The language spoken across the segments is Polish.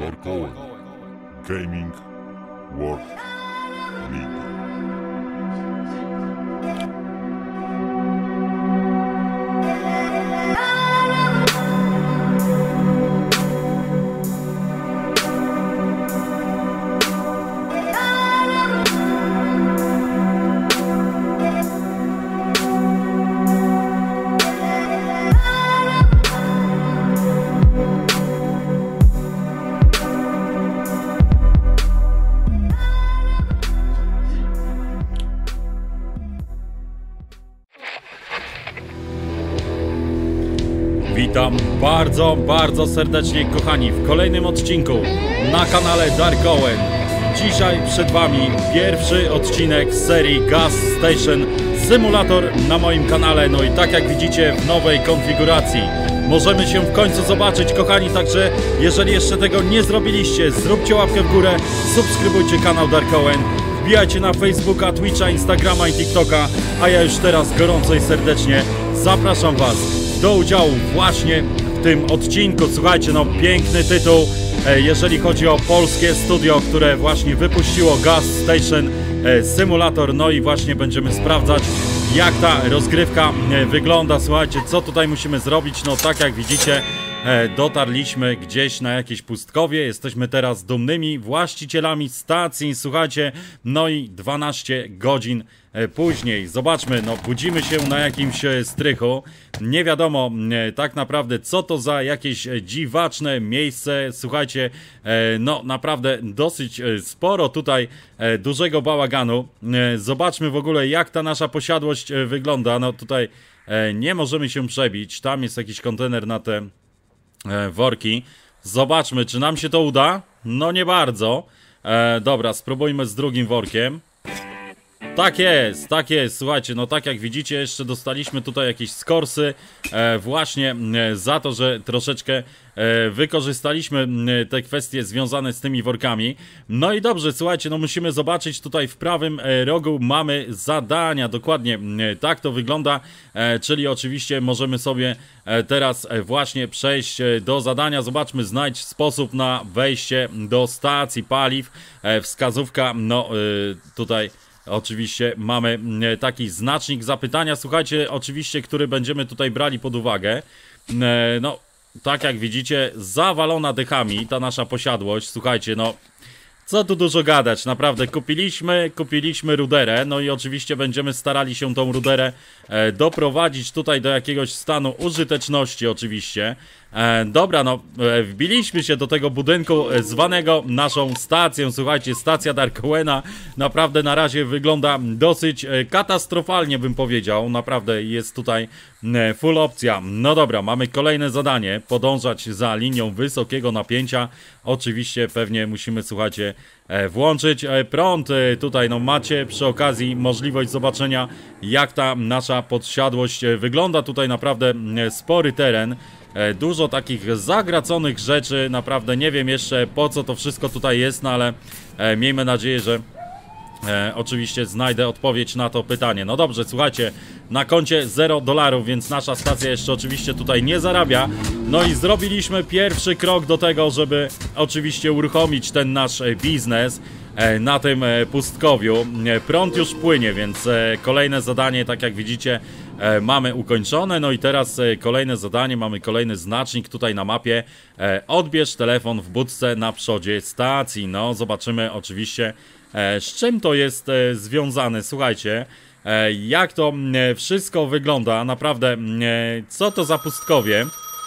Dark Owen Gaming World League. Witam bardzo serdecznie, kochani, w kolejnym odcinku na kanale Dark Owen. Dzisiaj przed Wami pierwszy odcinek z serii Gas Station Simulator na moim kanale. No i tak jak widzicie, w nowej konfiguracji. Możemy się w końcu zobaczyć, kochani, także jeżeli jeszcze tego nie zrobiliście, zróbcie łapkę w górę, subskrybujcie kanał Dark Owen, wbijajcie na Facebooka, Twitcha, Instagrama i TikToka, a ja już teraz gorąco i serdecznie zapraszam Was do udziału właśnie w tym odcinku. Słuchajcie, no piękny tytuł, jeżeli chodzi o polskie studio, które właśnie wypuściło Gas Station Simulator. No i właśnie będziemy sprawdzać, jak ta rozgrywka wygląda. Słuchajcie, co tutaj musimy zrobić? No tak jak widzicie, dotarliśmy gdzieś na jakieś pustkowie. Jesteśmy teraz dumnymi właścicielami stacji. Słuchajcie, no i 12 godzin później. Zobaczmy, no budzimy się na jakimś strychu. Nie wiadomo tak naprawdę, co to za jakieś dziwaczne miejsce. Słuchajcie, no naprawdę dosyć sporo tutaj dużego bałaganu. Zobaczmy w ogóle, jak ta nasza posiadłość wygląda. No tutaj nie możemy się przebić. Tam jest jakiś kontener na te worki. Zobaczmy, czy nam się to uda. No nie bardzo. Dobra, spróbujmy z drugim workiem. Tak jest, słuchajcie, no tak jak widzicie, jeszcze dostaliśmy tutaj jakieś skorsy właśnie za to, że troszeczkę wykorzystaliśmy te kwestie związane z tymi workami. No i dobrze, słuchajcie, no musimy zobaczyć, tutaj w prawym rogu mamy zadania, dokładnie tak to wygląda, czyli oczywiście możemy sobie teraz właśnie przejść do zadania. Zobaczmy, znajdź sposób na wejście do stacji paliw, wskazówka, no tutaj oczywiście mamy taki znacznik zapytania, słuchajcie, oczywiście, który będziemy tutaj brali pod uwagę. No, tak jak widzicie, zawalona dechami ta nasza posiadłość, słuchajcie, no co tu dużo gadać, naprawdę kupiliśmy ruderę, no i oczywiście będziemy starali się tą ruderę doprowadzić tutaj do jakiegoś stanu użyteczności oczywiście. Dobra, no wbiliśmy się do tego budynku zwanego naszą stacją. Słuchajcie, stacja Dark Owena naprawdę na razie wygląda dosyć katastrofalnie, bym powiedział. Naprawdę jest tutaj full opcja. No dobra, mamy kolejne zadanie, podążać za linią wysokiego napięcia. Oczywiście pewnie musimy, słuchajcie, włączyć prąd. Tutaj no macie przy okazji możliwość zobaczenia, jak ta nasza posiadłość wygląda. Tutaj naprawdę spory teren. Dużo takich zagraconych rzeczy, naprawdę nie wiem jeszcze, po co to wszystko tutaj jest, no ale miejmy nadzieję, że oczywiście znajdę odpowiedź na to pytanie. No dobrze, słuchajcie, na koncie $0, więc nasza stacja jeszcze oczywiście tutaj nie zarabia. No i zrobiliśmy pierwszy krok do tego, żeby oczywiście uruchomić ten nasz biznes na tym pustkowiu. Prąd już płynie, więc kolejne zadanie, tak jak widzicie, mamy ukończone. No i teraz kolejne zadanie, mamy kolejny znacznik tutaj na mapie. Odbierz telefon w budce na przodzie stacji. No zobaczymy oczywiście, z czym to jest związane. Słuchajcie, jak to wszystko wygląda, naprawdę co to za pustkowie.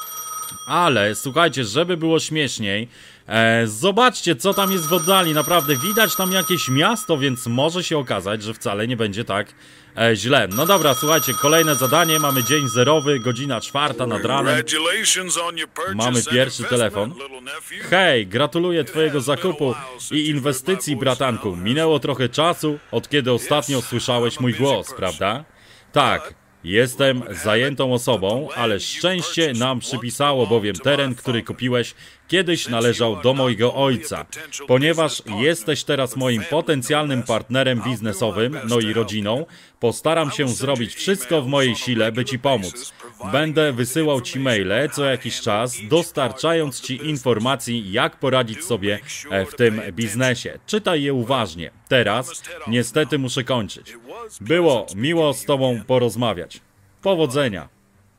Ale słuchajcie, żeby było śmieszniej, zobaczcie, co tam jest w oddali. Naprawdę widać tam jakieś miasto, więc może się okazać, że wcale nie będzie tak źle. No dobra, słuchajcie, kolejne zadanie. Mamy dzień zerowy, godzina 4 nad ranem. Mamy pierwszy telefon. Hej, gratuluję twojego zakupu i inwestycji, bratanku. Minęło trochę czasu, od kiedy ostatnio słyszałeś mój głos, prawda? Tak. Jestem zajętą osobą, ale szczęście nam przypisało, bowiem teren, który kupiłeś, kiedyś należał do mojego ojca. Ponieważ jesteś teraz moim potencjalnym partnerem biznesowym, no i rodziną, postaram się zrobić wszystko w mojej sile, by Ci pomóc. Będę wysyłał Ci maile co jakiś czas, dostarczając Ci informacji, jak poradzić sobie w tym biznesie. Czytaj je uważnie. Teraz niestety muszę kończyć. Było miło z Tobą porozmawiać. Powodzenia.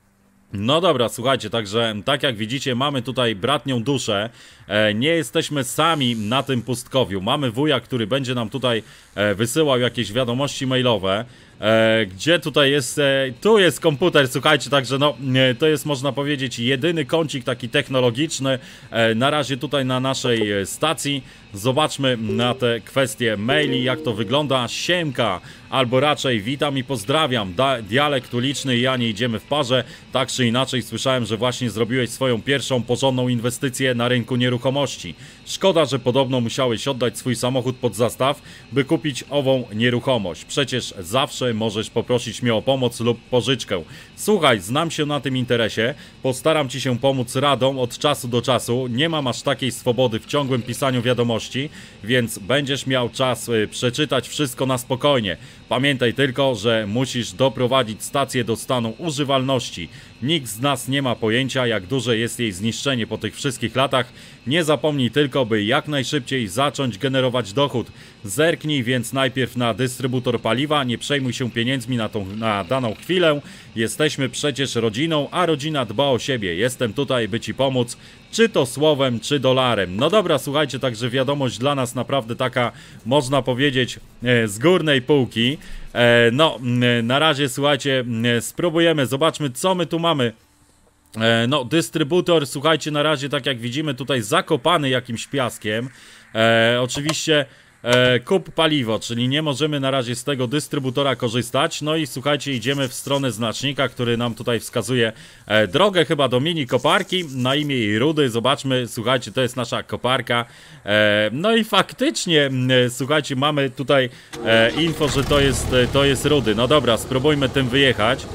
No dobra, słuchajcie, także tak jak widzicie, mamy tutaj bratnią duszę. Nie jesteśmy sami na tym pustkowiu. Mamy wuja, który będzie nam tutaj wysyłał jakieś wiadomości mailowe. Gdzie tutaj jest? Tu jest komputer, słuchajcie, także no to jest, można powiedzieć, jedyny kącik taki technologiczny na razie tutaj na naszej stacji. Zobaczmy na te kwestie maili, jak to wygląda. Siemka, albo raczej witam i pozdrawiam. Dialekt uliczny i ja nie idziemy w parze. Tak czy inaczej słyszałem, że właśnie zrobiłeś swoją pierwszą porządną inwestycję na rynku nieruchomości. Szkoda, że podobno musiałeś oddać swój samochód pod zastaw, by kupić ową nieruchomość. Przecież zawsze możesz poprosić mnie o pomoc lub pożyczkę. Słuchaj, znam się na tym interesie, postaram Ci się pomóc radą od czasu do czasu. Nie mam aż takiej swobody w ciągłym pisaniu wiadomości, więc będziesz miał czas przeczytać wszystko na spokojnie. Pamiętaj tylko, że musisz doprowadzić stację do stanu używalności. Nikt z nas nie ma pojęcia, jak duże jest jej zniszczenie po tych wszystkich latach. Nie zapomnij tylko, by jak najszybciej zacząć generować dochód. Zerknij więc najpierw na dystrybutor paliwa, nie przejmuj się pieniędzmi na daną chwilę. Jesteśmy przecież rodziną, a rodzina dba o siebie. Jestem tutaj, by Ci pomóc, czy to słowem, czy dolarem. No dobra, słuchajcie, także wiadomość dla nas naprawdę taka, można powiedzieć, z górnej półki. No, na razie, słuchajcie, spróbujemy, zobaczmy, co my tu mamy. No, dystrybutor, słuchajcie, na razie, tak jak widzimy, tutaj zakopany jakimś piaskiem. Oczywiście kup paliwo, czyli nie możemy na razie z tego dystrybutora korzystać. No i słuchajcie, idziemy w stronę znacznika, który nam tutaj wskazuje drogę chyba do mini koparki, na imię jej Rudy. Zobaczmy, słuchajcie, to jest nasza koparka. No i faktycznie, słuchajcie, mamy tutaj info, że to jest Rudy. No dobra, spróbujmy tym wyjechać.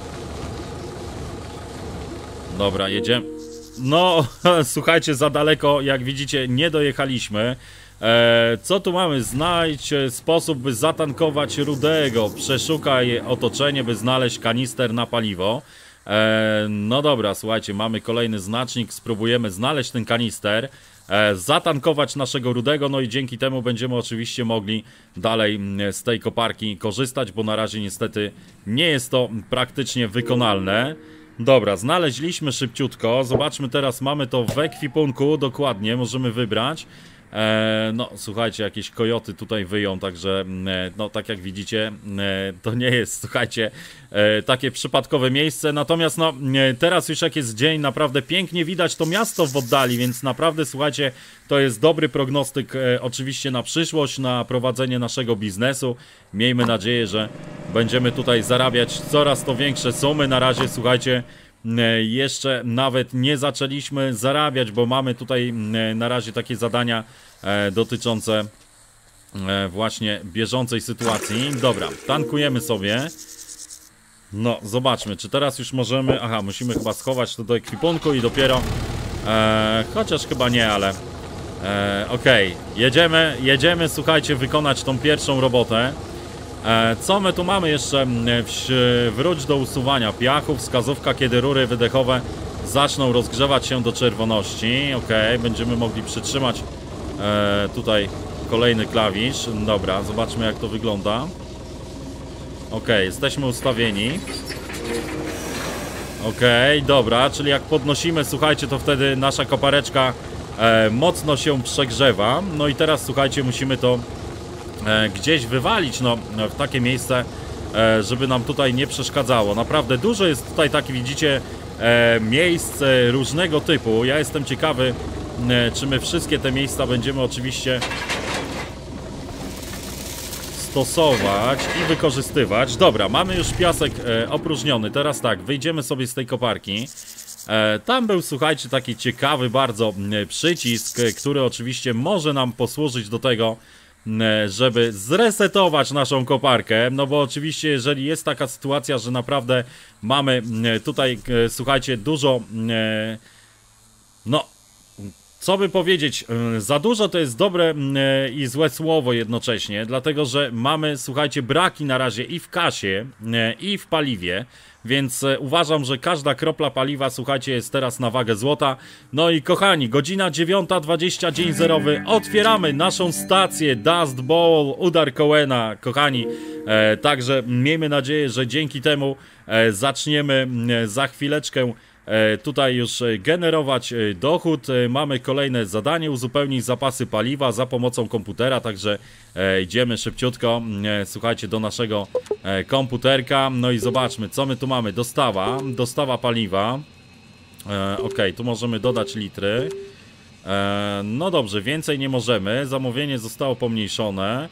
Dobra, jedziemy. No, słuchajcie, za daleko, jak widzicie, nie dojechaliśmy. Co tu mamy? Znajdź sposób, by zatankować Rudego. Przeszukaj otoczenie, by znaleźć kanister na paliwo. No dobra, słuchajcie, mamy kolejny znacznik. Spróbujemy znaleźć ten kanister, zatankować naszego Rudego, no i dzięki temu będziemy oczywiście mogli dalej z tej koparki korzystać, bo na razie niestety nie jest to praktycznie wykonalne. Dobra, znaleźliśmy szybciutko. Zobaczmy teraz, mamy to w ekwipunku, dokładnie, możemy wybrać. No, słuchajcie, jakieś kojoty tutaj wyją, także, no, tak jak widzicie, to nie jest, słuchajcie, takie przypadkowe miejsce. Natomiast, no, teraz już jak jest dzień, naprawdę pięknie widać to miasto w oddali, więc naprawdę, słuchajcie, to jest dobry prognostyk, oczywiście na przyszłość, na prowadzenie naszego biznesu. Miejmy nadzieję, że będziemy tutaj zarabiać coraz to większe sumy. Na razie, słuchajcie, jeszcze nawet nie zaczęliśmy zarabiać, bo mamy tutaj na razie takie zadania dotyczące właśnie bieżącej sytuacji. Dobra, tankujemy sobie. No, zobaczmy, czy teraz już możemy... Aha, musimy chyba schować to do ekwipunku i dopiero... chociaż chyba nie, ale... Okej, jedziemy, słuchajcie, wykonać tą pierwszą robotę. Co my tu mamy jeszcze? Wróć do usuwania piachu, wskazówka, kiedy rury wydechowe zaczną rozgrzewać się do czerwoności. Okej, będziemy mogli przytrzymać tutaj kolejny klawisz. Dobra, zobaczmy, jak to wygląda. Okej, jesteśmy ustawieni. Okej, dobra, czyli jak podnosimy, słuchajcie, to wtedy nasza kopareczka mocno się przegrzewa. No i teraz, słuchajcie, musimy to gdzieś wywalić, no, w takie miejsce, żeby nam tutaj nie przeszkadzało. Naprawdę dużo jest tutaj, tak widzicie, miejsc różnego typu. Ja jestem ciekawy, czy my wszystkie te miejsca będziemy oczywiście stosować i wykorzystywać. Dobra, mamy już piasek opróżniony. Teraz tak, wyjdziemy sobie z tej koparki. Tam był, słuchajcie, taki ciekawy bardzo przycisk, który oczywiście może nam posłużyć do tego, żeby zresetować naszą koparkę, no bo oczywiście jeżeli jest taka sytuacja, że naprawdę mamy tutaj, słuchajcie, dużo, no, co by powiedzieć, za dużo to jest dobre i złe słowo jednocześnie, dlatego że mamy, słuchajcie, braki na razie i w kasie, i w paliwie, więc uważam, że każda kropla paliwa, słuchajcie, jest teraz na wagę złota. No i kochani, godzina 9:20, dzień zerowy, otwieramy naszą stację Dust Bowl u Darkowena, kochani, także miejmy nadzieję, że dzięki temu zaczniemy za chwileczkę tutaj już generować dochód. Mamy kolejne zadanie, uzupełnić zapasy paliwa za pomocą komputera, także idziemy szybciutko, słuchajcie, do naszego komputerka. No i zobaczmy, co my tu mamy. Dostawa paliwa. Ok, tu możemy dodać litry. No dobrze, więcej nie możemy. Zamówienie zostało pomniejszone,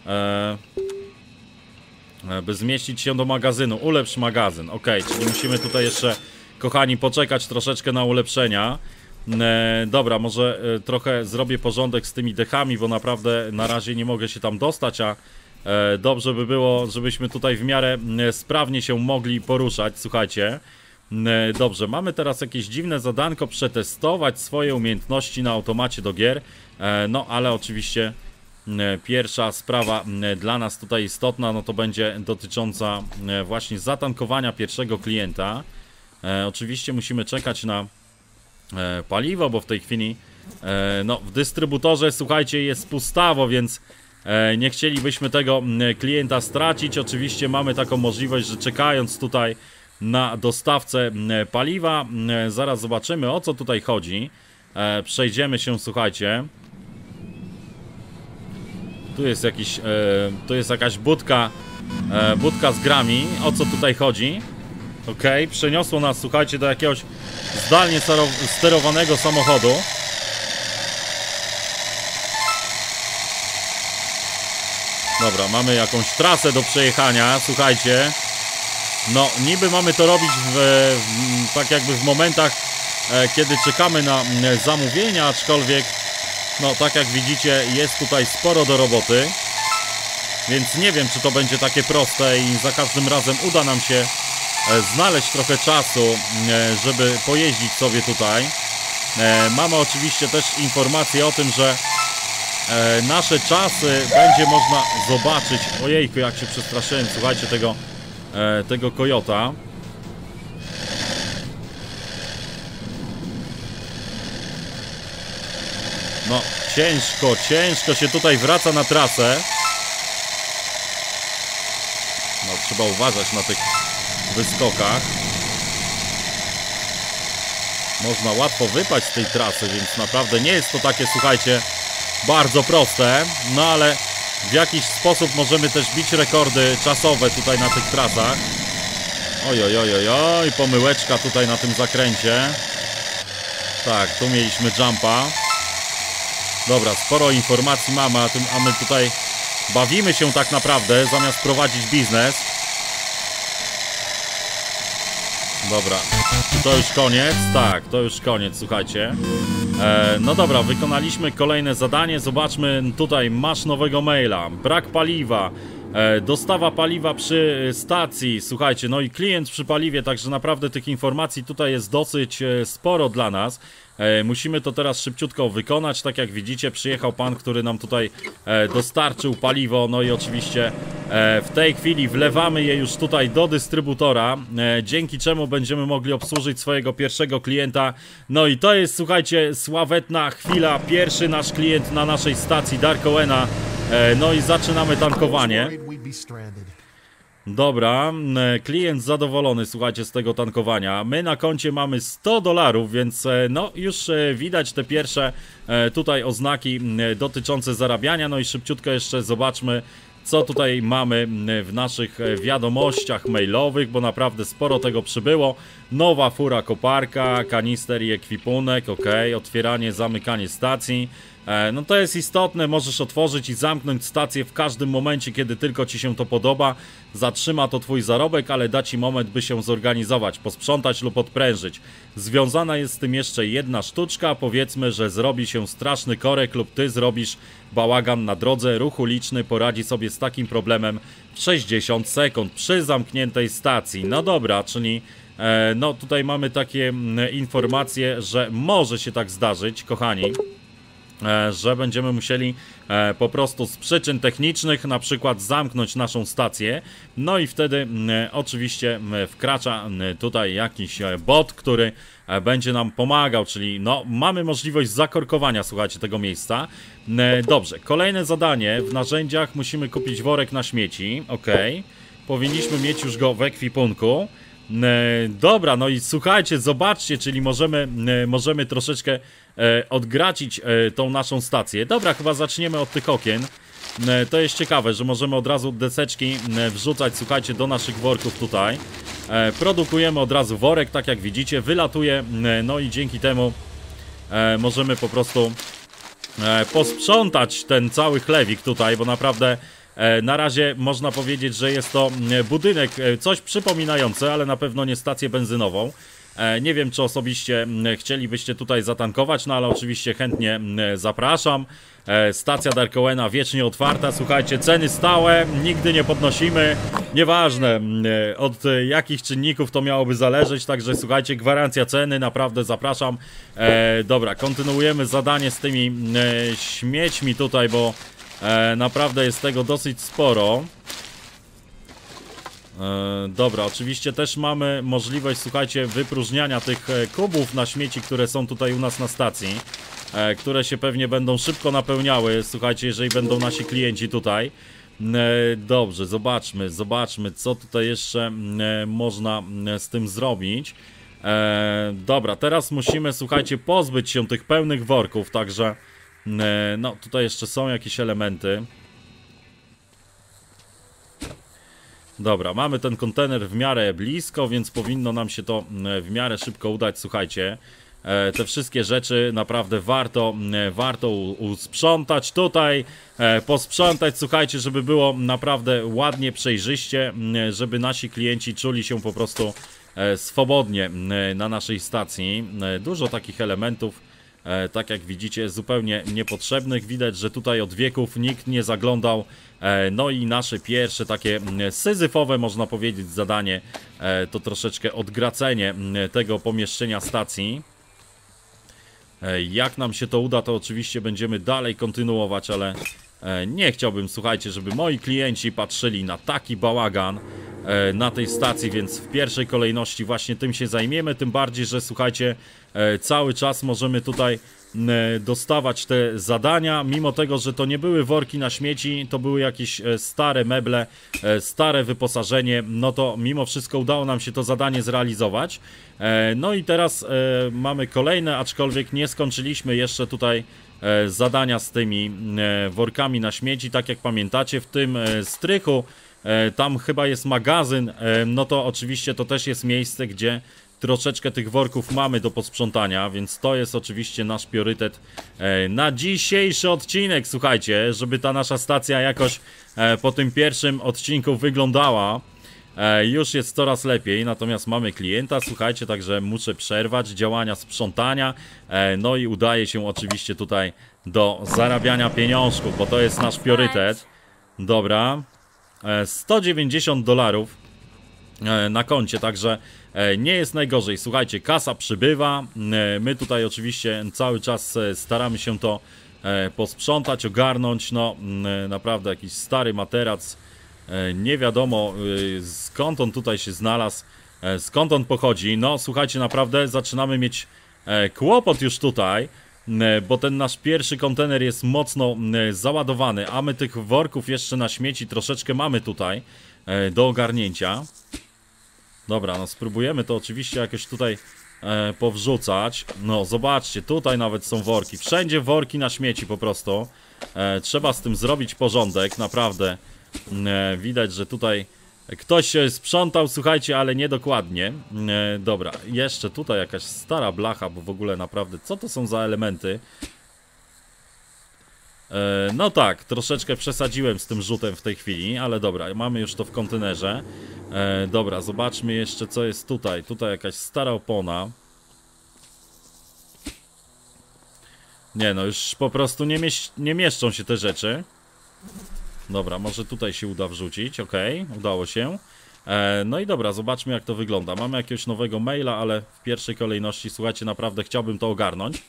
by zmieścić się do magazynu. Ulepsz magazyn. Ok, czyli musimy tutaj jeszcze, kochani, poczekać troszeczkę na ulepszenia. Dobra, może trochę zrobię porządek z tymi dechami, bo naprawdę na razie nie mogę się tam dostać, a dobrze by było, żebyśmy tutaj w miarę sprawnie się mogli poruszać. Słuchajcie, dobrze, mamy teraz jakieś dziwne zadanko, przetestować swoje umiejętności na automacie do gier. No, ale oczywiście pierwsza sprawa dla nas tutaj istotna, no to będzie dotycząca właśnie zatankowania pierwszego klienta. Oczywiście musimy czekać na paliwo, bo w tej chwili no, w dystrybutorze, słuchajcie, jest pustawo, więc nie chcielibyśmy tego klienta stracić. Oczywiście mamy taką możliwość, że czekając tutaj na dostawcę paliwa, zaraz zobaczymy, o co tutaj chodzi. Przejdziemy się, słuchajcie. Tu jest jakaś budka z grami. O co tutaj chodzi? Ok, przeniosło nas, słuchajcie, do jakiegoś zdalnie sterowanego samochodu. Dobra, mamy jakąś trasę do przejechania, słuchajcie. No, niby mamy to robić tak jakby w momentach, kiedy czekamy na zamówienia, aczkolwiek, no, tak jak widzicie, jest tutaj sporo do roboty. Więc nie wiem, czy to będzie takie proste i za każdym razem uda nam się znaleźć trochę czasu, żeby pojeździć sobie tutaj. Mamy oczywiście też informację o tym, że nasze czasy będzie można zobaczyć. Ojejku, jak się przestraszyłem, słuchajcie, tego kojota. No, ciężko się tutaj wraca na trasę. No, trzeba uważać na tych wyskokach. Można łatwo wypaść z tej trasy, więc naprawdę nie jest to takie, słuchajcie, bardzo proste. No ale w jakiś sposób możemy też bić rekordy czasowe tutaj na tych trasach. Oj, pomyłeczka tutaj na tym zakręcie. Tak, tu mieliśmy jumpa. Dobra, sporo informacji mamy, a my tutaj bawimy się tak naprawdę, zamiast prowadzić biznes. Dobra, to już koniec? Tak, to już koniec, słuchajcie. No dobra, wykonaliśmy kolejne zadanie. Zobaczmy, tutaj masz nowego maila. Brak paliwa. Dostawa paliwa przy stacji. Słuchajcie, no i klient przy paliwie, także naprawdę tych informacji tutaj jest dosyć sporo dla nas. Musimy to teraz szybciutko wykonać. Tak jak widzicie, przyjechał pan, który nam tutaj dostarczył paliwo. No i oczywiście w tej chwili wlewamy je już tutaj do dystrybutora, dzięki czemu będziemy mogli obsłużyć swojego pierwszego klienta. No i to jest, słuchajcie, sławetna chwila. Pierwszy nasz klient na naszej stacji Darkowena. No i zaczynamy tankowanie. Dobra, klient zadowolony, słuchajcie, z tego tankowania. My na koncie mamy $100, więc no już widać te pierwsze tutaj oznaki dotyczące zarabiania. No i szybciutko jeszcze zobaczmy, co tutaj mamy w naszych wiadomościach mailowych, bo naprawdę sporo tego przybyło. Nowa fura koparka, kanister i ekwipunek, ok, otwieranie, zamykanie stacji. No to jest istotne, możesz otworzyć i zamknąć stację w każdym momencie, kiedy tylko ci się to podoba. Zatrzyma to twój zarobek, ale da ci moment, by się zorganizować, posprzątać lub odprężyć. Związana jest z tym jeszcze jedna sztuczka, powiedzmy, że zrobi się straszny korek lub ty zrobisz bałagan na drodze. Ruch uliczny poradzi sobie z takim problemem w 60 sekund przy zamkniętej stacji. No dobra, czyli no tutaj mamy takie informacje, że może się tak zdarzyć, kochani, że będziemy musieli po prostu z przyczyn technicznych na przykład zamknąć naszą stację. No i wtedy oczywiście wkracza tutaj jakiś bot, który będzie nam pomagał, czyli no mamy możliwość zakorkowania, słuchajcie, tego miejsca. Dobrze, kolejne zadanie w narzędziach, musimy kupić worek na śmieci, ok. Powinniśmy mieć już go w ekwipunku. Dobra, no i słuchajcie, zobaczcie, czyli możemy troszeczkę odgracić tą naszą stację. Dobra, chyba zaczniemy od tych okien. To jest ciekawe, że możemy od razu deseczki wrzucać, słuchajcie, do naszych worków tutaj. Produkujemy od razu worek, tak jak widzicie, wylatuje, no i dzięki temu możemy po prostu posprzątać ten cały chlewik tutaj, bo naprawdę na razie można powiedzieć, że jest to budynek coś przypominający, ale na pewno nie stację benzynową. Nie wiem, czy osobiście chcielibyście tutaj zatankować, no ale oczywiście chętnie zapraszam. Stacja Dark Owena wiecznie otwarta, słuchajcie, ceny stałe, nigdy nie podnosimy, nieważne od jakich czynników to miałoby zależeć, także słuchajcie, gwarancja ceny, naprawdę zapraszam. Dobra, kontynuujemy zadanie z tymi śmiećmi tutaj, bo naprawdę jest tego dosyć sporo. Dobra, oczywiście też mamy możliwość, słuchajcie, wypróżniania tych kubów na śmieci, które są tutaj u nas na stacji, które się pewnie będą szybko napełniały, słuchajcie, jeżeli będą nasi klienci tutaj. Dobrze, zobaczmy, co tutaj jeszcze można z tym zrobić. Dobra, teraz musimy, słuchajcie, pozbyć się tych pełnych worków, także no tutaj jeszcze są jakieś elementy. Dobra, mamy ten kontener w miarę blisko, więc powinno nam się to w miarę szybko udać, słuchajcie. Te wszystkie rzeczy naprawdę warto usprzątać tutaj, posprzątać, słuchajcie, żeby było naprawdę ładnie, przejrzyście, żeby nasi klienci czuli się po prostu swobodnie na naszej stacji. Dużo takich elementów, tak jak widzicie, zupełnie niepotrzebnych. Widać, że tutaj od wieków nikt nie zaglądał. No i nasze pierwsze takie syzyfowe, można powiedzieć, zadanie to troszeczkę odgracenie tego pomieszczenia stacji. Jak nam się to uda, to oczywiście będziemy dalej kontynuować, ale nie chciałbym, słuchajcie, żeby moi klienci patrzyli na taki bałagan na tej stacji, więc w pierwszej kolejności właśnie tym się zajmiemy, tym bardziej, że słuchajcie, cały czas możemy tutaj dostawać te zadania, mimo tego, że to nie były worki na śmieci, to były jakieś stare meble, stare wyposażenie, no to mimo wszystko udało nam się to zadanie zrealizować. No i teraz mamy kolejne, aczkolwiek nie skończyliśmy jeszcze tutaj zadania z tymi workami na śmieci, tak jak pamiętacie, w tym strychu tam chyba jest magazyn, no to oczywiście to też jest miejsce, gdzie troszeczkę tych worków mamy do posprzątania, więc to jest oczywiście nasz priorytet na dzisiejszy odcinek, słuchajcie, żeby ta nasza stacja jakoś po tym pierwszym odcinku wyglądała. Już jest coraz lepiej, natomiast mamy klienta, słuchajcie, także muszę przerwać działania sprzątania, no i udaje się oczywiście tutaj do zarabiania pieniążków, bo to jest nasz priorytet. Dobra, $190 na koncie, także nie jest najgorzej. Słuchajcie, kasa przybywa, my tutaj oczywiście cały czas staramy się to posprzątać, ogarnąć. No naprawdę jakiś stary materac, nie wiadomo skąd on tutaj się znalazł, skąd on pochodzi. No słuchajcie, naprawdę zaczynamy mieć kłopot już tutaj, bo ten nasz pierwszy kontener jest mocno załadowany, a my tych worków jeszcze na śmieci troszeczkę mamy tutaj do ogarnięcia. Dobra, no spróbujemy to oczywiście jakoś tutaj powrzucać. No zobaczcie, tutaj nawet są worki, wszędzie worki na śmieci po prostu. Trzeba z tym zrobić porządek, naprawdę. Widać, że tutaj ktoś sprzątał, słuchajcie, ale niedokładnie. Dobra, jeszcze tutaj jakaś stara blacha, bo w ogóle naprawdę, co to są za elementy? No tak, troszeczkę przesadziłem z tym rzutem w tej chwili, ale dobra, mamy już to w kontenerze. Dobra, zobaczmy jeszcze co jest tutaj. Tutaj jakaś stara opona. Nie no, już po prostu nie mieszczą się te rzeczy. Dobra, może tutaj się uda wrzucić, okej, udało się. No i dobra, zobaczmy jak to wygląda. Mamy jakiegoś nowego maila, ale w pierwszej kolejności, słuchajcie, naprawdę chciałbym to ogarnąć.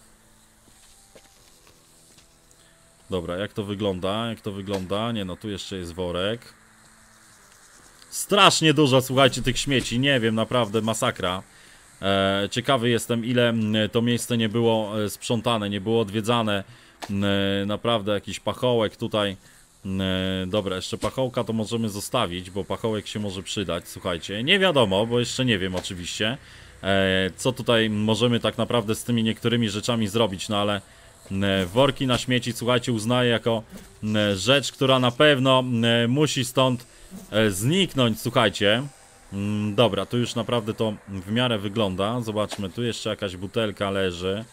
Dobra, jak to wygląda? Jak to wygląda? Nie no, tu jeszcze jest worek. Strasznie dużo, słuchajcie, tych śmieci. Nie wiem, naprawdę masakra. Ciekawy jestem, ile to miejsce nie było sprzątane, nie było odwiedzane. Naprawdę jakiś pachołek tutaj. Dobra, jeszcze pachołka to możemy zostawić, bo pachołek się może przydać, słuchajcie. Nie wiadomo, bo jeszcze nie wiem oczywiście, co tutaj możemy tak naprawdę z tymi niektórymi rzeczami zrobić, no ale worki na śmieci, słuchajcie, uznaję jako rzecz, która na pewno musi stąd zniknąć, słuchajcie. Dobra, tu już naprawdę to w miarę wygląda. Zobaczmy, tu jeszcze jakaś butelka leży.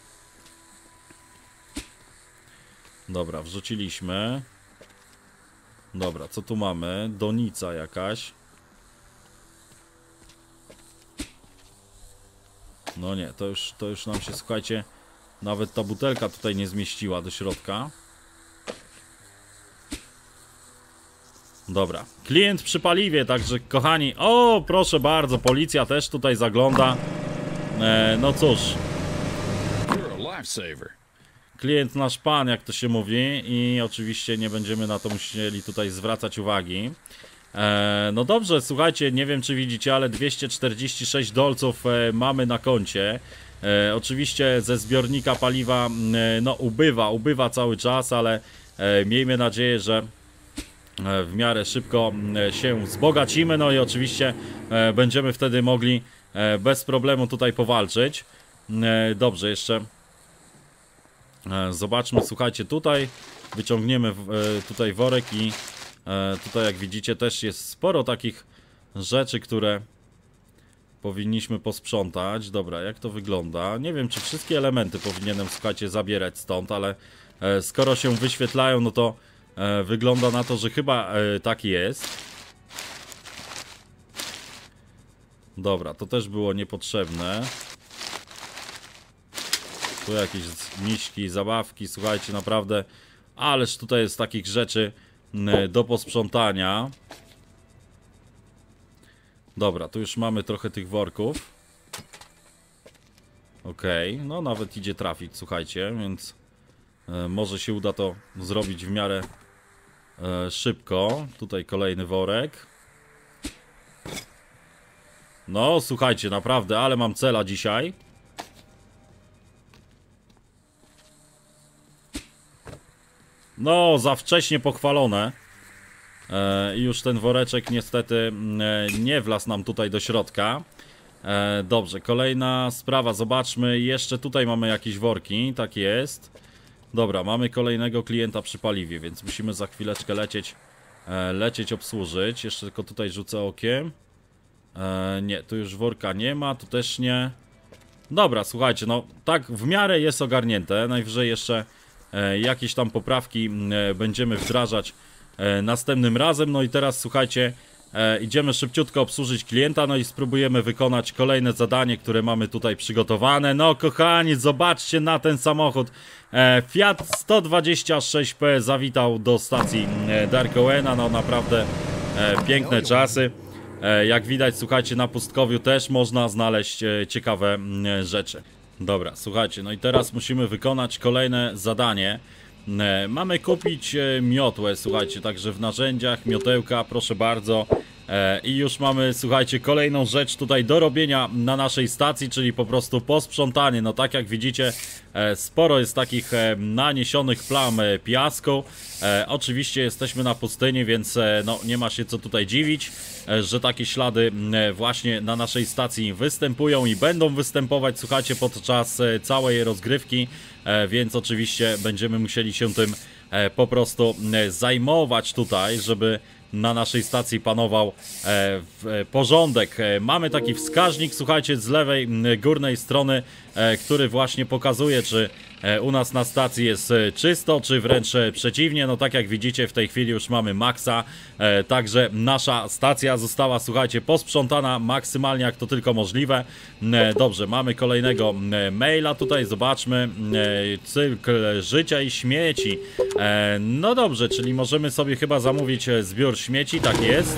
Dobra, wrzuciliśmy. Dobra, co tu mamy? Donica jakaś. No nie, to już nam się, słuchajcie, nawet ta butelka tutaj nie zmieściła do środka. Dobra, klient przy paliwie, także kochani, o proszę bardzo, policja też tutaj zagląda. No cóż, klient nasz pan, jak to się mówi, i oczywiście nie będziemy na to musieli tutaj zwracać uwagi. No dobrze, słuchajcie, nie wiem czy widzicie, ale 246 dolców mamy na koncie. Oczywiście ze zbiornika paliwa no ubywa cały czas, ale miejmy nadzieję, że w miarę szybko się wzbogacimy, no i oczywiście będziemy wtedy mogli bez problemu tutaj powalczyć. Dobrze, jeszcze zobaczmy, słuchajcie, tutaj wyciągniemy tutaj worek i tutaj jak widzicie też jest sporo takich rzeczy, które powinniśmy posprzątać. Dobra, jak to wygląda? Nie wiem, czy wszystkie elementy powinienem, słuchajcie, zabierać stąd, ale skoro się wyświetlają, no to wygląda na to, że chyba tak jest. Dobra, to też było niepotrzebne. Tu jakieś miśki, zabawki, słuchajcie, naprawdę. Ależ tutaj jest takich rzeczy do posprzątania. Dobra, tu już mamy trochę tych worków. Okej, no nawet idzie trafić, słuchajcie, więc może się uda to zrobić w miarę szybko. Tutaj kolejny worek. No, słuchajcie, naprawdę, ale mam cela dzisiaj. No, za wcześnie pochwalone. I już ten woreczek niestety nie wlazł nam tutaj do środka. Dobrze, kolejna sprawa, zobaczmy. Jeszcze tutaj mamy jakieś worki, tak jest. Dobra, mamy kolejnego klienta przy paliwie, więc musimy za chwileczkę lecieć obsłużyć. Jeszcze tylko tutaj rzucę okiem. Nie, tu już worka nie ma, tu też nie. Dobra, słuchajcie, no tak w miarę jest ogarnięte. Najwyżej jeszcze jakieś tam poprawki będziemy wdrażać następnym razem. No i teraz słuchajcie, idziemy szybciutko obsłużyć klienta, no i spróbujemy wykonać kolejne zadanie, które mamy tutaj przygotowane. No kochani, zobaczcie na ten samochód. Fiat 126P zawitał do stacji Dark Owena. No naprawdę piękne czasy. Jak widać, słuchajcie, na pustkowiu też można znaleźć ciekawe rzeczy. Dobra, słuchajcie, no i teraz musimy wykonać kolejne zadanie. Mamy kupić miotłę, słuchajcie, także w narzędziach miotełka, proszę bardzo. I już mamy, słuchajcie, kolejną rzecz tutaj do robienia na naszej stacji, czyli po prostu posprzątanie. No tak jak widzicie, sporo jest takich naniesionych plam piasku. Oczywiście jesteśmy na pustyni, więc no nie ma się co tutaj dziwić, że takie ślady właśnie na naszej stacji występują i będą występować, słuchajcie, podczas całej rozgrywki. Więc oczywiście będziemy musieli się tym po prostu zajmować tutaj, żeby na naszej stacji panował porządek. Mamy taki wskaźnik, słuchajcie, z lewej górnej strony, który właśnie pokazuje, czy u nas na stacji jest czysto, czy wręcz przeciwnie. No tak jak widzicie, w tej chwili już mamy maksa, także nasza stacja została, słuchajcie, posprzątana maksymalnie jak to tylko możliwe. Dobrze, mamy kolejnego maila tutaj, zobaczmy, cykl życia i śmieci. No dobrze, czyli możemy sobie chyba zamówić zbiór śmieci, tak jest.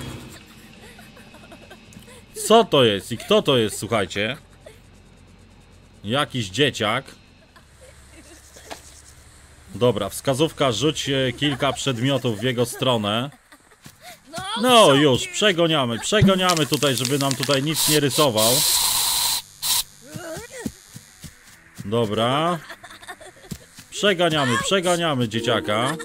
Co to jest i kto to jest, słuchajcie? Jakiś dzieciak. Dobra, wskazówka, rzuć kilka przedmiotów w jego stronę. No już, przegoniamy tutaj, żeby nam tutaj nic nie rysował. Dobra. Przeganiamy dzieciaka.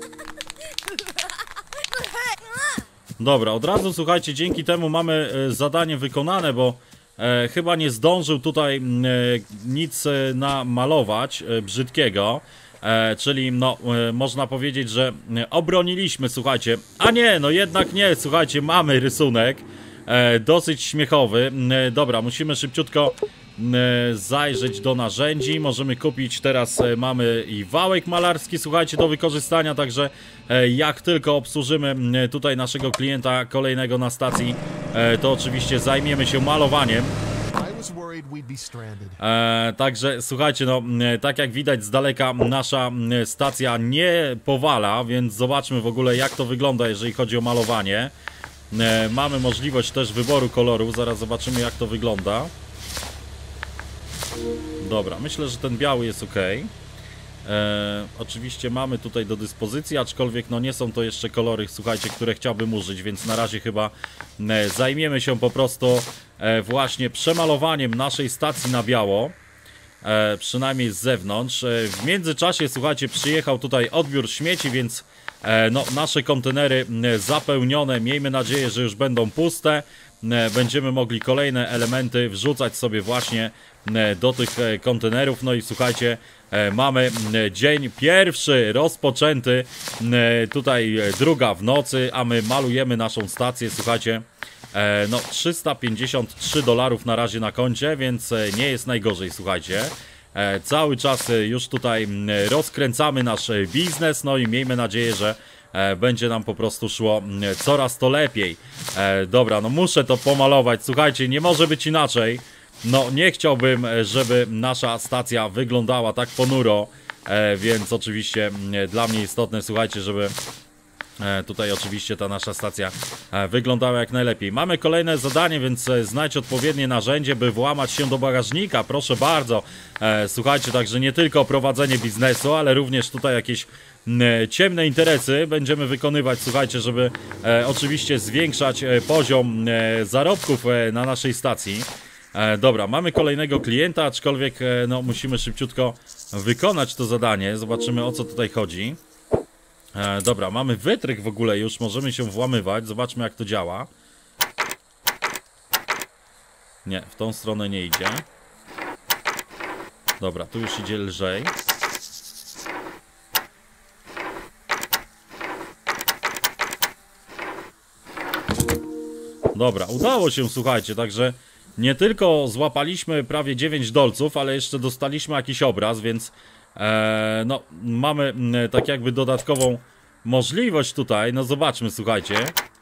Dobra, od razu, słuchajcie, dzięki temu mamy zadanie wykonane, bo chyba nie zdążył tutaj nic namalować brzydkiego. Czyli no można powiedzieć, że obroniliśmy, słuchajcie. A nie, no jednak nie, słuchajcie, mamy rysunek dosyć śmiechowy. Dobra, musimy szybciutko zajrzeć do narzędzi. Możemy kupić teraz, mamy i wałek malarski, słuchajcie, do wykorzystania. Także jak tylko obsłużymy tutaj naszego klienta kolejnego na stacji, to oczywiście zajmiemy się malowaniem. Także słuchajcie, no tak jak widać z daleka nasza stacja nie powala, więc zobaczmy w ogóle jak to wygląda, jeżeli chodzi o malowanie. Mamy możliwość też wyboru kolorów, zaraz zobaczymy jak to wygląda. Dobra, myślę, że ten biały jest ok. Oczywiście mamy tutaj do dyspozycji, aczkolwiek no nie są to jeszcze kolory, słuchajcie, które chciałbym użyć, więc na razie chyba zajmiemy się po prostu właśnie przemalowaniem naszej stacji na biało, przynajmniej z zewnątrz. W międzyczasie, słuchajcie, przyjechał tutaj odbiór śmieci, więc no, nasze kontenery zapełnione, miejmy nadzieję, że już będą puste. Będziemy mogli kolejne elementy wrzucać sobie właśnie do tych kontenerów. No i słuchajcie, mamy dzień pierwszy rozpoczęty, tutaj druga w nocy, a my malujemy naszą stację, słuchajcie, no $353 na razie na koncie, więc nie jest najgorzej, słuchajcie. Cały czas już tutaj rozkręcamy nasz biznes, no i miejmy nadzieję, że będzie nam po prostu szło coraz to lepiej. Dobra, no muszę to pomalować, słuchajcie, nie może być inaczej. No nie chciałbym, żeby nasza stacja wyglądała tak ponuro, więc oczywiście dla mnie istotne, słuchajcie, żeby tutaj oczywiście ta nasza stacja wyglądała jak najlepiej. Mamy kolejne zadanie, więc znajdź odpowiednie narzędzie, by włamać się do bagażnika. Proszę bardzo. Słuchajcie, także nie tylko prowadzenie biznesu, ale również tutaj jakieś ciemne interesy będziemy wykonywać, słuchajcie, żeby oczywiście zwiększać poziom zarobków na naszej stacji. Dobra, mamy kolejnego klienta, aczkolwiek no, musimy szybciutko wykonać to zadanie. Zobaczymy, o co tutaj chodzi. Dobra, mamy wytrych w ogóle już, możemy się włamywać. Zobaczmy, jak to działa. Nie, w tą stronę nie idzie. Dobra, tu już idzie lżej. Dobra, udało się, słuchajcie, także nie tylko złapaliśmy prawie 9 dolców, ale jeszcze dostaliśmy jakiś obraz, więc no, mamy tak jakby dodatkową możliwość tutaj. No zobaczmy, słuchajcie.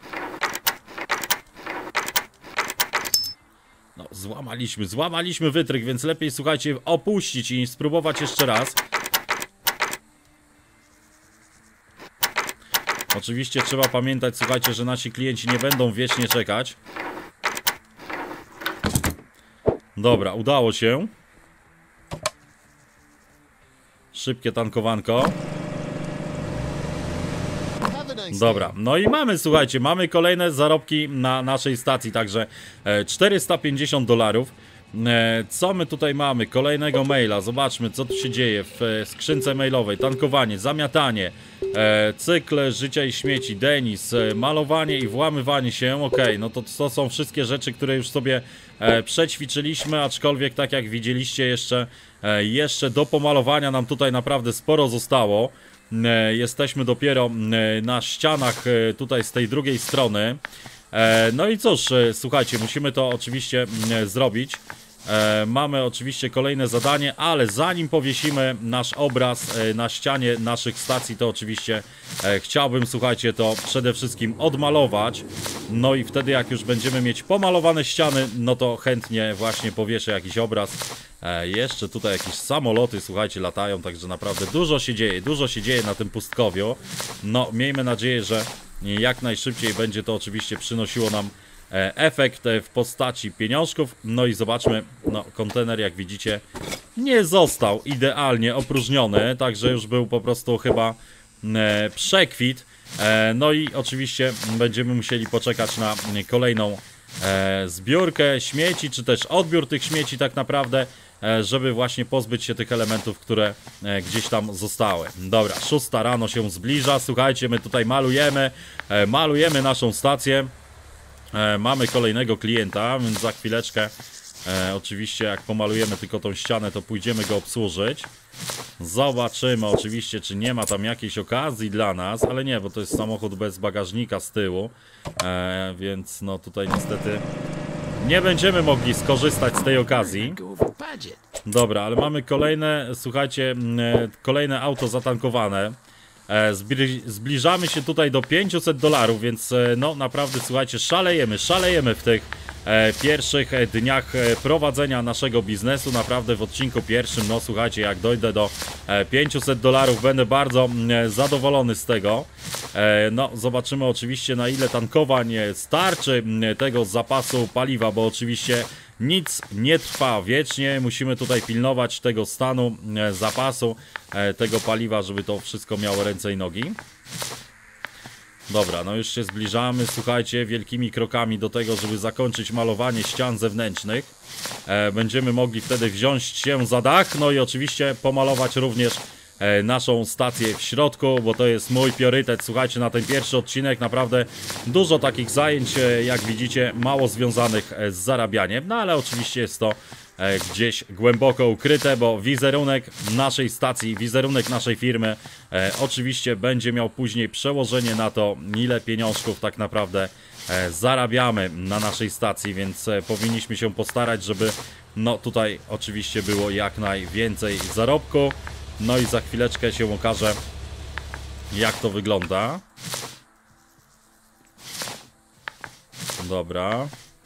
No, złamaliśmy wytrych, więc lepiej, słuchajcie, opuścić i spróbować jeszcze raz. Oczywiście trzeba pamiętać, słuchajcie, że nasi klienci nie będą wiecznie czekać. Dobra, udało się. Szybkie tankowanko. Dobra, no i mamy, słuchajcie, mamy kolejne zarobki na naszej stacji, także $450. Co my tutaj mamy? Kolejnego maila, zobaczmy, co tu się dzieje w skrzynce mailowej. Tankowanie, zamiatanie, cykl życia i śmieci, Denis, malowanie i włamywanie się. Ok, no to są wszystkie rzeczy, które już sobie przećwiczyliśmy, aczkolwiek tak jak widzieliście, jeszcze do pomalowania nam tutaj naprawdę sporo zostało. Jesteśmy dopiero na ścianach tutaj z tej drugiej strony. No i cóż, słuchajcie, musimy to oczywiście zrobić. Mamy oczywiście kolejne zadanie, ale zanim powiesimy nasz obraz na ścianie naszych stacji, to oczywiście chciałbym, słuchajcie, to przede wszystkim odmalować. No i wtedy jak już będziemy mieć pomalowane ściany, no to chętnie właśnie powieszę jakiś obraz. Jeszcze tutaj jakieś samoloty, słuchajcie, latają, także naprawdę dużo się dzieje na tym pustkowiu. No, miejmy nadzieję, że jak najszybciej będzie to oczywiście przynosiło nam efekt w postaci pieniążków. No i zobaczmy, no kontener jak widzicie nie został idealnie opróżniony, także już był po prostu chyba przekwit. No i oczywiście będziemy musieli poczekać na kolejną zbiórkę śmieci, czy też odbiór tych śmieci tak naprawdę, żeby właśnie pozbyć się tych elementów, które gdzieś tam zostały. Dobra, 6 rano się zbliża, słuchajcie, my tutaj malujemy naszą stację. Mamy kolejnego klienta, więc za chwileczkę oczywiście jak pomalujemy tylko tą ścianę, to pójdziemy go obsłużyć. Zobaczymy oczywiście, czy nie ma tam jakiejś okazji dla nas, ale nie, bo to jest samochód bez bagażnika z tyłu, więc no tutaj niestety nie będziemy mogli skorzystać z tej okazji. Dobra, ale mamy kolejne, słuchajcie, kolejne auto zatankowane. Zbliżamy się tutaj do $500, więc no naprawdę, słuchajcie, szalejemy w tych pierwszych dniach prowadzenia naszego biznesu. Naprawdę w odcinku pierwszym, no słuchajcie, jak dojdę do $500, będę bardzo zadowolony z tego. No zobaczymy oczywiście, na ile tankowań starczy tego zapasu paliwa, bo oczywiście nic nie trwa wiecznie, musimy tutaj pilnować tego stanu zapasu, tego paliwa, żeby to wszystko miało ręce i nogi. Dobra, no już się zbliżamy, słuchajcie, wielkimi krokami do tego, żeby zakończyć malowanie ścian zewnętrznych. Będziemy mogli wtedy wziąć się za dach, no i oczywiście pomalować również naszą stację w środku, bo to jest mój priorytet. Słuchajcie, na ten pierwszy odcinek naprawdę dużo takich zajęć, jak widzicie, mało związanych z zarabianiem, no ale oczywiście jest to gdzieś głęboko ukryte, bo wizerunek naszej stacji, wizerunek naszej firmy oczywiście będzie miał później przełożenie na to, ile pieniążków tak naprawdę zarabiamy na naszej stacji, więc powinniśmy się postarać, żeby no tutaj oczywiście było jak najwięcej zarobku. No i za chwileczkę się okaże, jak to wygląda. Dobra.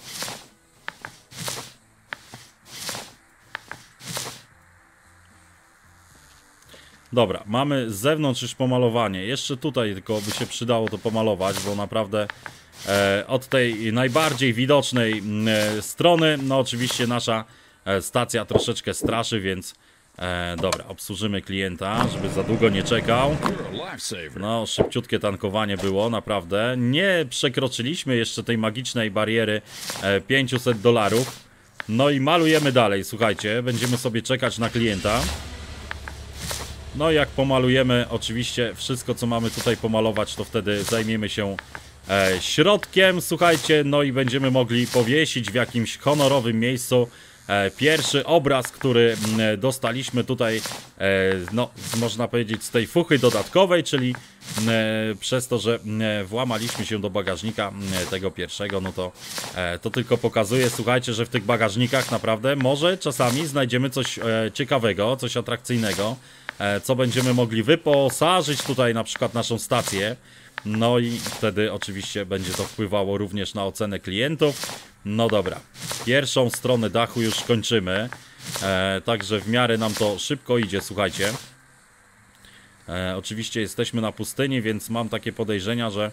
Dobra, mamy z zewnątrz już pomalowanie. Jeszcze tutaj tylko by się przydało to pomalować, bo naprawdę od tej najbardziej widocznej strony, no oczywiście nasza stacja troszeczkę straszy, więc dobra, obsłużymy klienta, żeby za długo nie czekał. No, szybciutkie tankowanie było, naprawdę. Nie przekroczyliśmy jeszcze tej magicznej bariery $500. No i malujemy dalej, słuchajcie, będziemy sobie czekać na klienta. No jak pomalujemy oczywiście wszystko, co mamy tutaj pomalować, to wtedy zajmiemy się środkiem, słuchajcie, no i będziemy mogli powiesić w jakimś honorowym miejscu pierwszy obraz, który dostaliśmy tutaj, no można powiedzieć, z tej fuchy dodatkowej, czyli przez to, że włamaliśmy się do bagażnika tego pierwszego, no to tylko pokazuje, słuchajcie, że w tych bagażnikach naprawdę może czasami znajdziemy coś ciekawego, coś atrakcyjnego, co będziemy mogli wyposażyć tutaj na przykład naszą stację. No i wtedy oczywiście będzie to wpływało również na ocenę klientów. No dobra, pierwszą stronę dachu już kończymy, także w miarę nam to szybko idzie, słuchajcie. Oczywiście jesteśmy na pustyni, więc mam takie podejrzenia, że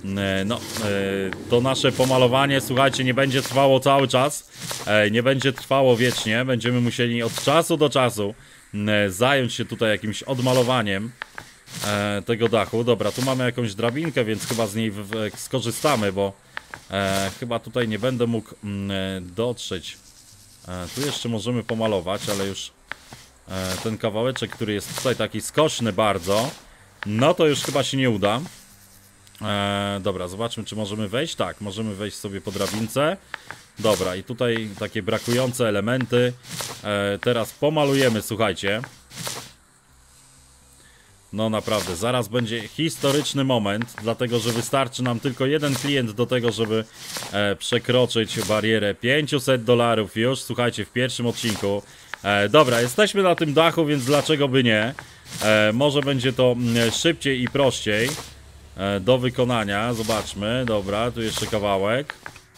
to nasze pomalowanie, słuchajcie, nie będzie trwało cały czas, nie będzie trwało wiecznie. Będziemy musieli od czasu do czasu zająć się tutaj jakimś odmalowaniem tego dachu. Dobra, tu mamy jakąś drabinkę, więc chyba z niej skorzystamy, bo chyba tutaj nie będę mógł dotrzeć. Tu jeszcze możemy pomalować, ale już ten kawałeczek, który jest tutaj taki skośny bardzo, no to już chyba się nie uda. Dobra, zobaczmy, czy możemy wejść. Tak, możemy wejść sobie po drabince. Dobra, i tutaj takie brakujące elementy teraz pomalujemy, słuchajcie. No naprawdę, zaraz będzie historyczny moment, dlatego że wystarczy nam tylko jeden klient do tego, żeby przekroczyć barierę $500 już, słuchajcie, w pierwszym odcinku. Dobra, jesteśmy na tym dachu, więc dlaczego by nie? Może będzie to szybciej i prościej do wykonania, zobaczmy, dobra, tu jeszcze kawałek.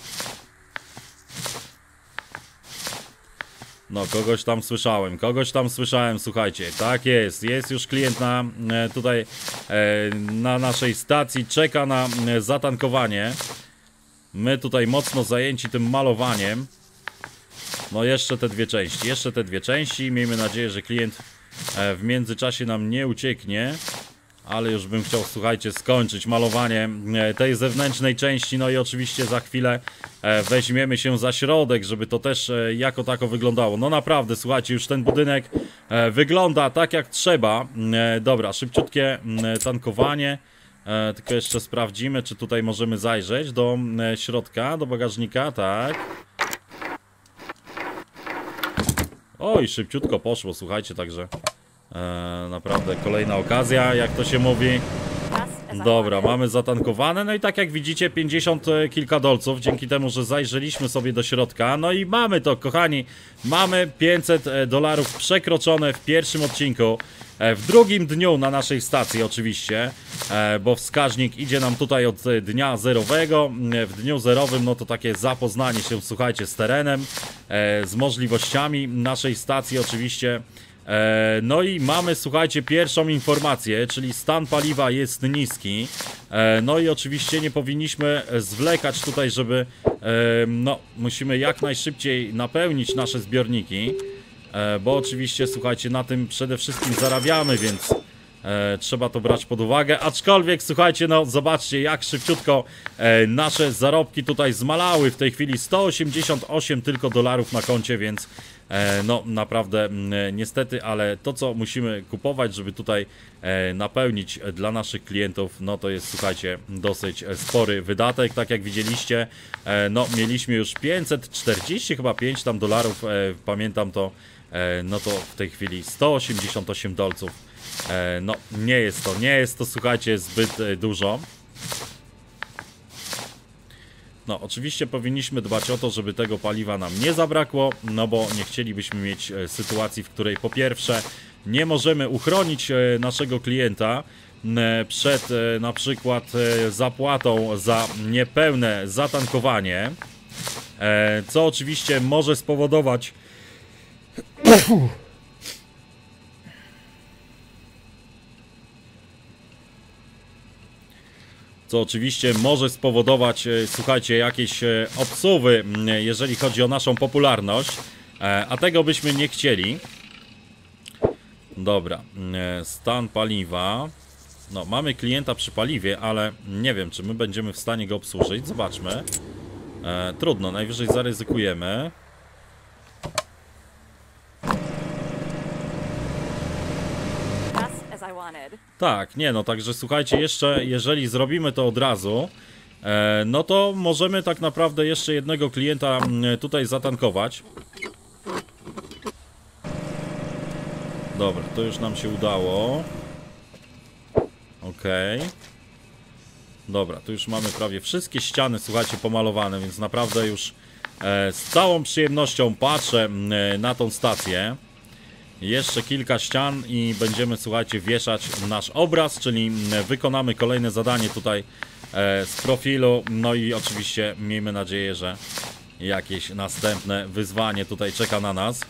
No, kogoś tam słyszałem, słuchajcie, tak jest już klient na tutaj na naszej stacji, czeka na zatankowanie. My tutaj mocno zajęci tym malowaniem. No, jeszcze te dwie części, miejmy nadzieję, że klient w międzyczasie nam nie ucieknie. Ale już bym chciał, słuchajcie, skończyć malowanie tej zewnętrznej części. No i oczywiście za chwilę weźmiemy się za środek, żeby to też jako tako wyglądało. No naprawdę, słuchajcie, już ten budynek wygląda tak jak trzeba. Dobra, szybciutkie tankowanie. Tylko jeszcze sprawdzimy, czy tutaj możemy zajrzeć do środka, do bagażnika, tak. Oj, szybciutko poszło, słuchajcie, także naprawdę kolejna okazja, jak to się mówi. Dobra, mamy zatankowane, no i tak jak widzicie 50 kilka dolców, dzięki temu, że zajrzeliśmy sobie do środka. No i mamy to, kochani, mamy $500 przekroczone w pierwszym odcinku. W drugim dniu na naszej stacji oczywiście, bo wskaźnik idzie nam tutaj od dnia zerowego. W dniu zerowym no to takie zapoznanie się, słuchajcie, z terenem, z możliwościami naszej stacji oczywiście. No i mamy, słuchajcie, pierwszą informację, czyli stan paliwa jest niski. No i oczywiście nie powinniśmy zwlekać tutaj, żeby no, musimy jak najszybciej napełnić nasze zbiorniki, bo oczywiście, słuchajcie, na tym przede wszystkim zarabiamy, więc trzeba to brać pod uwagę. Aczkolwiek, słuchajcie, no zobaczcie, jak szybciutko nasze zarobki tutaj zmalały. W tej chwili 188 tylko dolarów na koncie, więc no naprawdę niestety, ale to, co musimy kupować, żeby tutaj napełnić dla naszych klientów, no to jest, słuchajcie, dosyć spory wydatek. Tak jak widzieliście, no mieliśmy już 540 chyba 5 tam dolarów, pamiętam to, no to w tej chwili 188 dolców. No nie jest to, słuchajcie, zbyt dużo. No, oczywiście powinniśmy dbać o to, żeby tego paliwa nam nie zabrakło, no bo nie chcielibyśmy mieć sytuacji, w której po pierwsze nie możemy uchronić naszego klienta przed na przykład zapłatą za niepełne zatankowanie, co oczywiście może spowodować słuchajcie, jakieś obsuwy, jeżeli chodzi o naszą popularność, a tego byśmy nie chcieli. Dobra, stan paliwa. No, mamy klienta przy paliwie, ale nie wiem, czy my będziemy w stanie go obsłużyć. Zobaczmy. Trudno, najwyżej zaryzykujemy. Tak, nie no, także słuchajcie, jeszcze jeżeli zrobimy to od razu, no to możemy tak naprawdę jeszcze jednego klienta tutaj zatankować. Dobra, to już nam się udało. Okej. Dobra, tu już mamy prawie wszystkie ściany, słuchajcie, pomalowane, więc naprawdę już z całą przyjemnością patrzę na tą stację. Jeszcze kilka ścian i będziemy, słuchajcie, wieszać nasz obraz, czyli wykonamy kolejne zadanie tutaj z profilu. No i oczywiście miejmy nadzieję, że jakieś następne wyzwanie tutaj czeka na nas.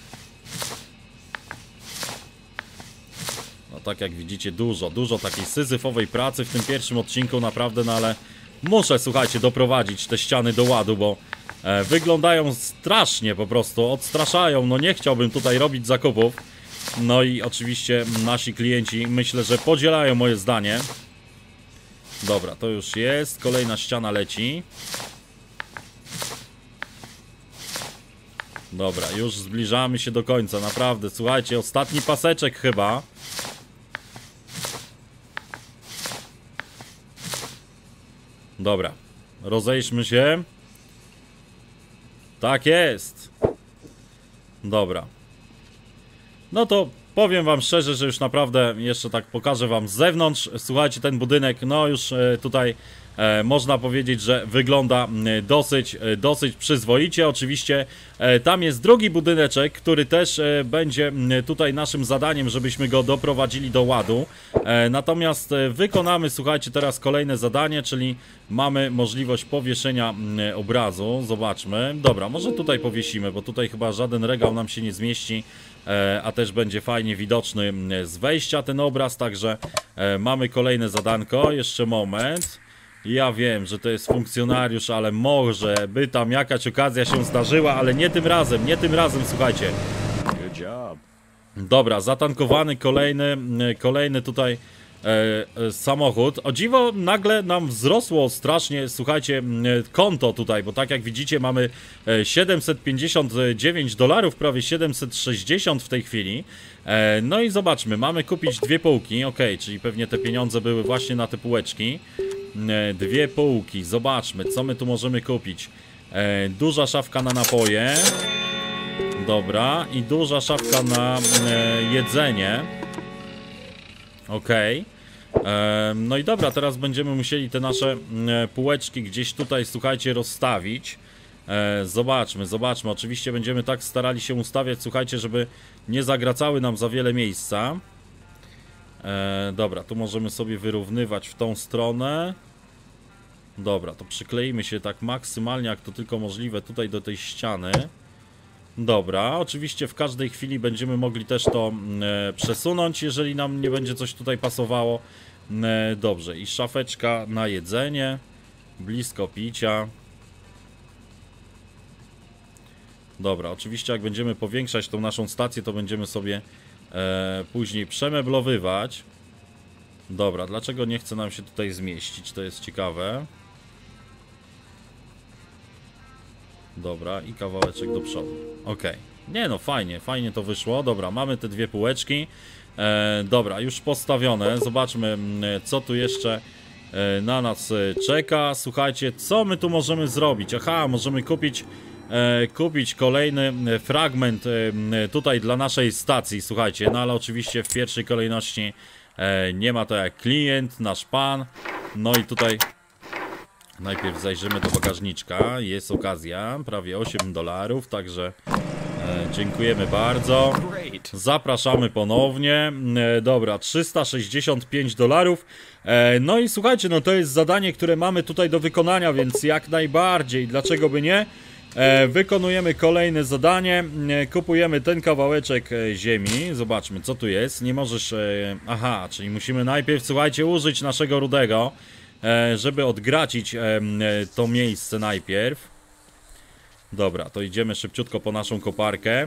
No tak jak widzicie, dużo takiej syzyfowej pracy w tym pierwszym odcinku, naprawdę, no ale muszę, słuchajcie, doprowadzić te ściany do ładu, bo wyglądają strasznie, po prostu odstraszają. No nie chciałbym tutaj robić zakupów. No i oczywiście nasi klienci, myślę, że podzielają moje zdanie. Dobra, to już jest. Kolejna ściana leci. Dobra, już zbliżamy się do końca, naprawdę. Słuchajcie, ostatni paseczek chyba. Dobra, rozejdźmy się. Tak jest. Dobra. No to powiem wam szczerze, że już naprawdę jeszcze tak pokażę wam z zewnątrz. Słuchajcie, ten budynek, no już tutaj można powiedzieć, że wygląda dosyć przyzwoicie. Oczywiście tam jest drugi budyneczek, który też będzie tutaj naszym zadaniem, żebyśmy go doprowadzili do ładu. Natomiast wykonamy, słuchajcie, teraz kolejne zadanie, czyli mamy możliwość powieszenia obrazu. Zobaczmy. Dobra, może tutaj powiesimy, bo tutaj chyba żaden regał nam się nie zmieści, a też będzie fajnie widoczny z wejścia ten obraz, także mamy kolejne zadanko. Jeszcze moment. Ja wiem, że to jest funkcjonariusz, ale może by tam jakaś okazja się zdarzyła, ale nie tym razem, słuchajcie. Good job. Dobra, zatankowany kolejny tutaj samochód. O dziwo, nagle nam wzrosło strasznie, słuchajcie, konto tutaj, bo tak jak widzicie mamy $759, prawie 760 w tej chwili. No i zobaczmy, mamy kupić dwie półki, ok, czyli pewnie te pieniądze były właśnie na te półeczki. Dwie półki, zobaczmy, co my tu możemy kupić. Duża szafka na napoje. Dobra, i duża szafka na jedzenie. Ok. No i dobra, teraz będziemy musieli te nasze półeczki gdzieś tutaj, słuchajcie, rozstawić. Zobaczmy. Oczywiście będziemy tak starali się ustawiać, słuchajcie, żeby nie zagracały nam za wiele miejsca. Dobra, tu możemy sobie wyrównywać w tą stronę. Dobra, to przykleimy się tak maksymalnie jak to tylko możliwe tutaj do tej ściany. Dobra, oczywiście w każdej chwili będziemy mogli też to przesunąć, jeżeli nam nie będzie coś tutaj pasowało. Dobrze, i szafeczka na jedzenie, blisko picia. Dobra, oczywiście jak będziemy powiększać tą naszą stację, to będziemy sobie później przemeblowywać. Dobra, dlaczego nie chce nam się tutaj zmieścić? To jest ciekawe. Dobra, i kawałeczek do przodu. Ok. Nie no, fajnie to wyszło. Dobra, mamy te dwie półeczki. Dobra, już postawione. Zobaczmy, co tu jeszcze na nas czeka. Słuchajcie, co my tu możemy zrobić? Aha, możemy kupić kolejny fragment tutaj dla naszej stacji, słuchajcie, no ale oczywiście w pierwszej kolejności nie ma to jak klient, nasz pan. No i tutaj najpierw zajrzymy do bagażniczka, jest okazja, prawie $8, także dziękujemy bardzo. Zapraszamy ponownie. Dobra, $365. No i słuchajcie, no to jest zadanie, które mamy tutaj do wykonania, więc jak najbardziej, dlaczego by nie? Wykonujemy kolejne zadanie. Kupujemy ten kawałeczek ziemi. Zobaczmy, co tu jest. Nie możesz... Aha, czyli musimy najpierw, słuchajcie, użyć naszego rudego, żeby odgracić to miejsce najpierw. Dobra, to idziemy szybciutko po naszą koparkę.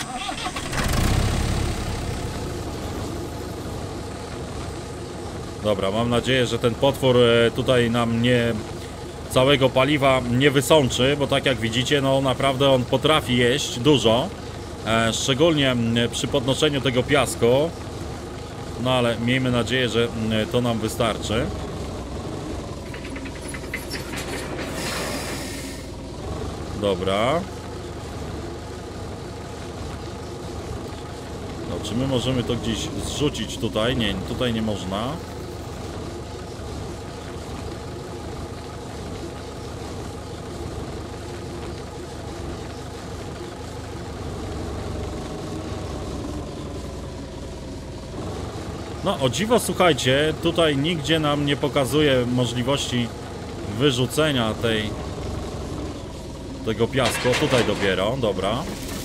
Dobra, mam nadzieję, że ten potwór tutaj nam całego paliwa nie wysączy, bo tak jak widzicie, no naprawdę on potrafi jeść dużo, szczególnie przy podnoszeniu tego piasku. No ale miejmy nadzieję, że to nam wystarczy. Dobra. No, czy my możemy to gdzieś zrzucić tutaj? Nie, tutaj nie można. No, o dziwo, słuchajcie, tutaj nigdzie nam nie pokazuje możliwości wyrzucenia tego piasku. Tutaj dopiero, dobra.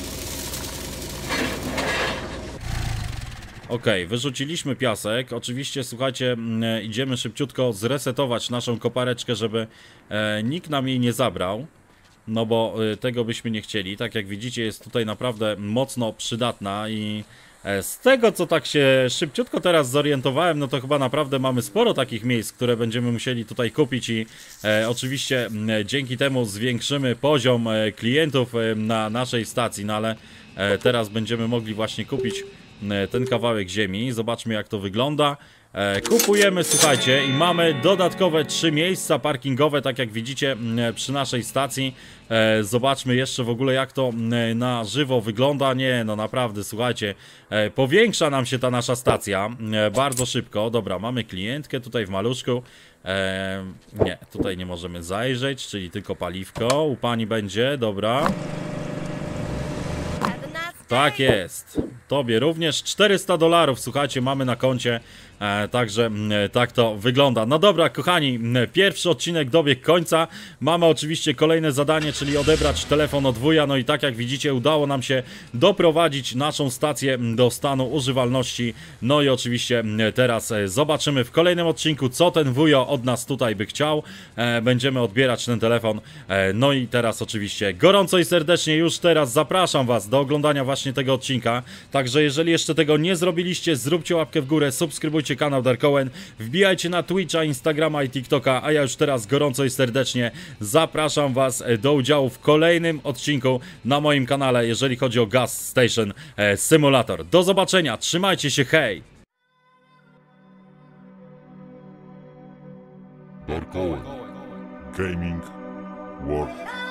Ok, wyrzuciliśmy piasek. Oczywiście, słuchajcie, idziemy szybciutko zresetować naszą kopareczkę, żeby nikt nam jej nie zabrał. No bo tego byśmy nie chcieli. Tak jak widzicie, jest tutaj naprawdę mocno przydatna i z tego, co tak się szybciutko teraz zorientowałem, no to chyba naprawdę mamy sporo takich miejsc, które będziemy musieli tutaj kupić i oczywiście dzięki temu zwiększymy poziom klientów na naszej stacji, no ale teraz będziemy mogli właśnie kupić ten kawałek ziemi. Zobaczmy, jak to wygląda. Kupujemy, słuchajcie, i mamy dodatkowe 3 miejsca parkingowe, tak jak widzicie przy naszej stacji. Zobaczmy jeszcze w ogóle, jak to na żywo wygląda. Nie, no naprawdę, słuchajcie, powiększa nam się ta nasza stacja bardzo szybko. Dobra, mamy klientkę tutaj w maluszku. Nie, tutaj nie możemy zajrzeć, czyli tylko paliwko u pani będzie, dobra. Tak jest. Tobie również $400, słuchajcie, mamy na koncie. Także tak to wygląda. No dobra, kochani, pierwszy odcinek dobiegł końca. Mamy oczywiście kolejne zadanie, czyli odebrać telefon od wuja. No i tak jak widzicie, udało nam się doprowadzić naszą stację do stanu używalności. No i oczywiście teraz zobaczymy w kolejnym odcinku, co ten wujo od nas tutaj by chciał. Będziemy odbierać ten telefon. No i teraz oczywiście gorąco i serdecznie już teraz zapraszam was do oglądania właśnie tego odcinka. Także jeżeli jeszcze tego nie zrobiliście, zróbcie łapkę w górę, subskrybujcie kanał Darkowen, wbijajcie na Twitcha, Instagrama i TikToka, a ja już teraz gorąco i serdecznie zapraszam was do udziału w kolejnym odcinku na moim kanale, jeżeli chodzi o Gas Station Simulator. Do zobaczenia, trzymajcie się, hej! Darkowen Gaming World